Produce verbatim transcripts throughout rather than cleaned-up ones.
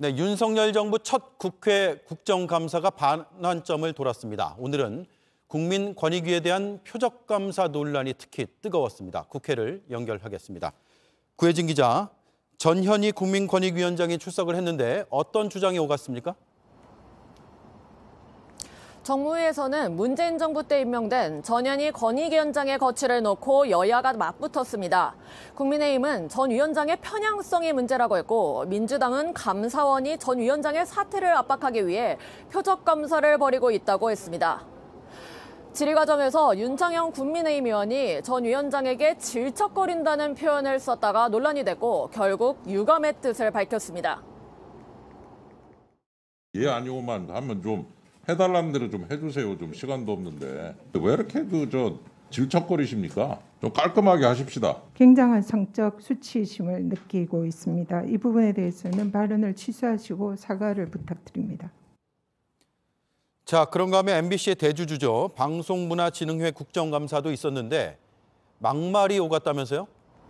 네, 윤석열 정부 첫 국회 국정감사가 반환점을 돌았습니다. 오늘은 국민권익위에 대한 표적감사 논란이 특히 뜨거웠습니다. 국회를 연결하겠습니다. 구혜진 기자, 전현희 국민권익위원장이 출석을 했는데 어떤 주장이 오갔습니까? 정무위에서는 문재인 정부 때 임명된 전현희 권익위원장의 거취를 놓고 여야가 맞붙었습니다. 국민의힘은 전 위원장의 편향성이 문제라고 했고, 민주당은 감사원이 전 위원장의 사퇴를 압박하기 위해 표적감사를 벌이고 있다고 했습니다. 질의 과정에서 윤창현 국민의힘 의원이 전 위원장에게 질척거린다는 표현을 썼다가 논란이 됐고, 결국 유감의 뜻을 밝혔습니다. 예 아니오만 하면 좀 해달라는 대로 좀 해주세요. 좀 시간도 없는데 왜 이렇게 그 저 질척거리십니까? 좀 깔끔하게 하십시다. 굉장한 성적 수치심을 느끼고 있습니다. 이 부분에 대해서는 발언을 취소하시고 사과를 부탁드립니다. 자, 그런가 하면 엠비씨의 대주주죠. 방송문화진흥회 국정감사도 있었는데 막말이 오갔다면서요?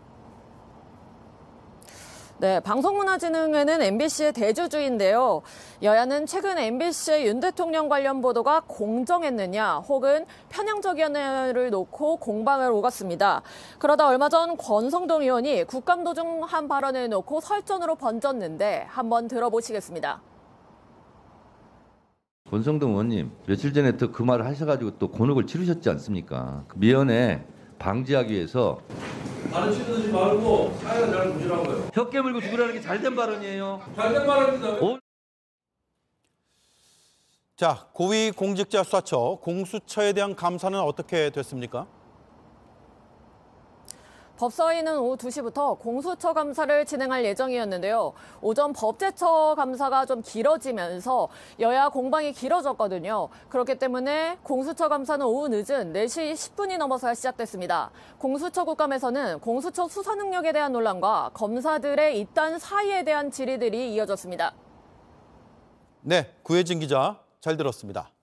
네, 방송문화진흥회는 엠비씨의 대주주인데요. 여야는 최근 엠비씨의 윤 대통령 관련 보도가 공정했느냐 혹은 편향적이었느냐를 놓고 공방을 오갔습니다. 그러다 얼마 전 권성동 의원이 국감도 중 한 발언을 놓고 설전으로 번졌는데 한번 들어보시겠습니다. 권성동 의원님, 며칠 전에 또 그 말을 하셔가지고 또 곤혹을 치르셨지 않습니까? 그 미연에 방지하기 위해서 발언 치르지 말고 사회가 잘 보시라고요. 혀 깨물고 죽으라는 게 잘된 발언이에요. 잘된 발언입니다. 오... 자, 고위공직자수사처 공수처에 대한 감사는 어떻게 됐습니까? 법사위는 오후 두 시부터 공수처 감사를 진행할 예정이었는데요. 오전 법제처 감사가 좀 길어지면서 여야 공방이 길어졌거든요. 그렇기 때문에 공수처 감사는 오후 늦은 네 시 십 분이 넘어서야 시작됐습니다. 공수처 국감에서는 공수처 수사 능력에 대한 논란과 검사들의 입단 사의에 대한 질의들이 이어졌습니다. 네, 구혜진 기자 잘 들었습니다.